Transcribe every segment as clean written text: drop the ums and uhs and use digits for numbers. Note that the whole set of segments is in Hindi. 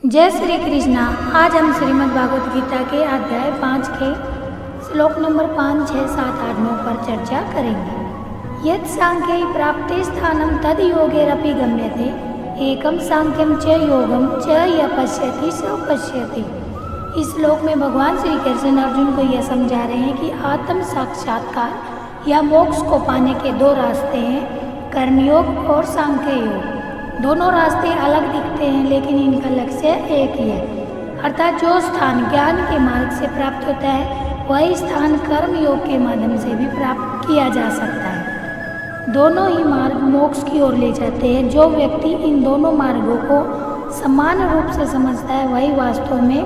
जय श्री कृष्णा। आज हम श्रीमद् भागवत गीता के अध्याय 5 के श्लोक नंबर 5, 6, 7, 8, 9 पर चर्चा करेंगे। यत् सांख्यै प्राप्ते स्थानं तद योगैरपि गम्यते एकम सांख्यम च योगम च य पश्यति स पश्यति। इस श्लोक में भगवान श्री कृष्ण अर्जुन को यह समझा रहे हैं कि आत्म साक्षात्कार या मोक्ष को पाने के दो रास्ते हैं, कर्मयोग और सांख्य योग। दोनों रास्ते अलग दिखते हैं लेकिन इनका लक्ष्य एक ही है, अर्थात जो स्थान ज्ञान के मार्ग से प्राप्त होता है वही स्थान कर्म योग के माध्यम से भी प्राप्त किया जा सकता है। दोनों ही मार्ग मोक्ष की ओर ले जाते हैं। जो व्यक्ति इन दोनों मार्गों को समान रूप से समझता है वही वास्तव में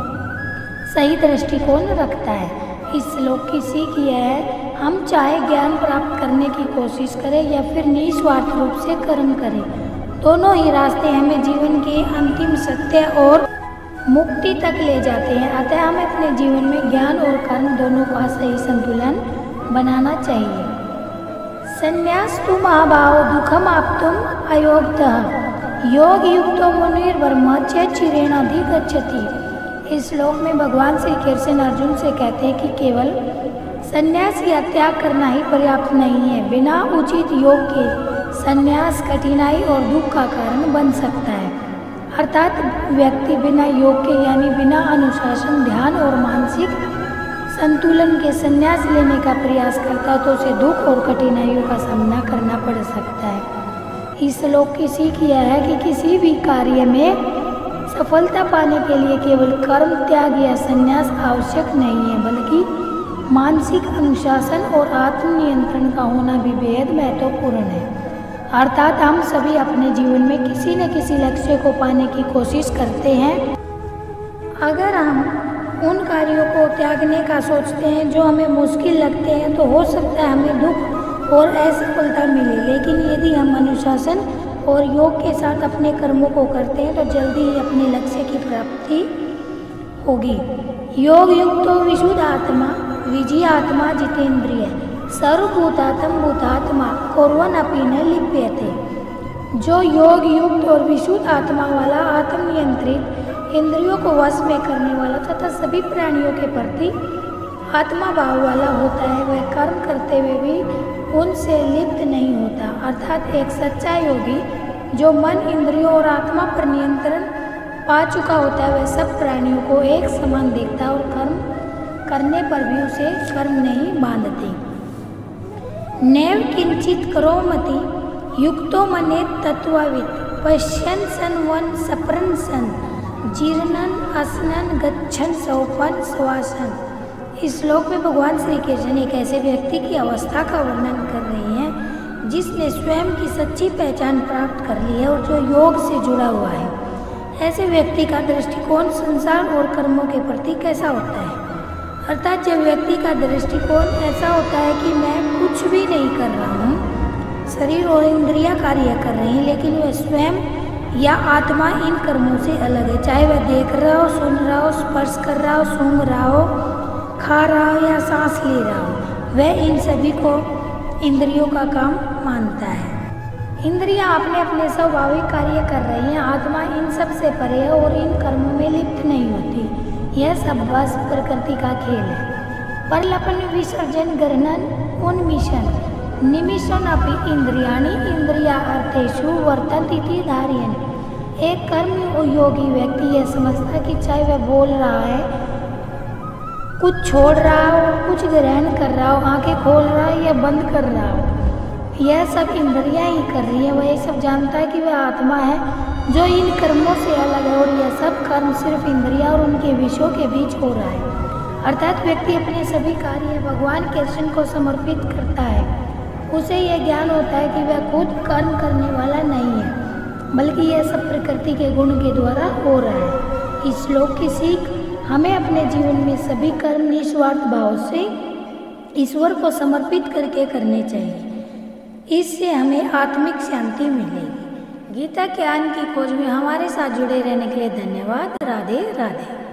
सही दृष्टिकोण रखता है। इस श्लोक की सीख यह है, हम चाहे ज्ञान प्राप्त करने की कोशिश करें या फिर निस्वार्थ रूप से कर्म करें, दोनों ही रास्ते हमें जीवन के अंतिम सत्य और मुक्ति तक ले जाते हैं। अतः हमें अपने जीवन में ज्ञान और कर्म दोनों का सही संतुलन बनाना चाहिए। संन्यास्तु महाभाव दुखम आप्तुम अयोगतः योग युक्तो मुनिर्ब्रह्म च चिरेण अधिगच्छति। इस श्लोक में भगवान श्री कृष्ण अर्जुन से कहते हैं कि केवल संन्यास या त्याग करना ही पर्याप्त नहीं है। बिना उचित योग के संन्यास कठिनाई और दुख का कारण बन सकता है। अर्थात व्यक्ति बिना योग के यानी बिना अनुशासन, ध्यान और मानसिक संतुलन के संन्यास लेने का प्रयास करता तो उसे दुख और कठिनाइयों का सामना करना पड़ सकता है। इस श्लोक की सीख यह है कि किसी भी कार्य में सफलता पाने के लिए केवल कर्म त्याग या संन्यास आवश्यक नहीं है, बल्कि मानसिक अनुशासन और आत्मनियंत्रण का होना भी बेहद महत्वपूर्ण है। अर्थात हम सभी अपने जीवन में किसी न किसी लक्ष्य को पाने की कोशिश करते हैं। अगर हम उन कार्यों को त्यागने का सोचते हैं जो हमें मुश्किल लगते हैं तो हो सकता है हमें दुख और असफलता मिले, लेकिन यदि हम अनुशासन और योग के साथ अपने कर्मों को करते हैं तो जल्दी ही अपने लक्ष्य की प्राप्ति होगी। योग युक्तो विशुद्ध आत्मा विजय आत्मा जितेंद्रिय सर्वभूतात्म भूतात्मा कुर्वन् अपि न लिप्यते। जो योग युक्त और विशुद्ध आत्मा वाला, आत्मनियंत्रित, इंद्रियों को वश में करने वाला तथा सभी प्राणियों के प्रति आत्मा भाव वाला होता है, वह कर्म करते हुए भी उनसे लिप्त नहीं होता। अर्थात एक सच्चा योगी जो मन, इंद्रियों और आत्मा पर नियंत्रण पा चुका होता है, वह सब प्राणियों को एक समान देखता और कर्म करने पर भी उसे कर्म नहीं बांधते। नैव किंचित करोमति युक्तो मने तत्ववित् पश्यन् सन्वन् सप्रन् सन् जीर्णन् असनन् गच्छन् सोपन् श्वासन्। इस श्लोक में भगवान श्री कृष्ण एक ऐसे व्यक्ति की अवस्था का वर्णन कर रहे हैं जिसने स्वयं की सच्ची पहचान प्राप्त कर ली है और जो योग से जुड़ा हुआ है। ऐसे व्यक्ति का दृष्टिकोण संसार और कर्मों के प्रति कैसा होता है? अर्थात जब व्यक्ति का दृष्टिकोण ऐसा होता है कि मैं कुछ भी नहीं कर रहा हूँ, शरीर और इंद्रियां कार्य कर रही हैं, लेकिन वह स्वयं या आत्मा इन कर्मों से अलग है। चाहे वह देख रहा हो, सुन रहा हो, स्पर्श कर रहा हो, सूंघ रहा हो, खा रहा हो या सांस ले रहा हो, वह इन सभी को इंद्रियों का काम मानता है। इंद्रियां अपने अपने स्वाभाविक कार्य कर रही हैं, आत्मा इन सब से परे है और इन कर्मों में लिप्त नहीं होती। यह सब बस प्रकृति का खेल है। परलपन विसर्जन गणन उन्मिशन निमिषन अपि इंद्रियाणि इंद्रिया अर्थेषु वर्तन्ते इति धारयन्। एक कर्म योगी व्यक्ति यह समझता है कि चाहे वह बोल रहा है, कुछ छोड़ रहा हो, कुछ ग्रहण कर रहा हो, आंखें खोल रहा है या बंद कर रहा हो, यह सब इंद्रियां ही कर रही है। वह ये सब जानता है कि वह आत्मा है जो इन कर्मों से अलग है और यह सब कर्म सिर्फ इंद्रिया और उनके विषयों के बीच हो रहा है। अर्थात व्यक्ति अपने सभी कार्य भगवान कृष्ण को समर्पित करता है। उसे यह ज्ञान होता है कि वह खुद कर्म करने वाला नहीं है, बल्कि यह सब प्रकृति के गुण के द्वारा हो रहा है। इस श्लोक की सीख हमें अपने जीवन में सभी कर्म निस्वार्थ भाव से ईश्वर को समर्पित करके करने चाहिए। इससे हमें आत्मिक शांति मिलेगी। गीता ज्ञान की खोज में हमारे साथ जुड़े रहने के लिए धन्यवाद। राधे राधे।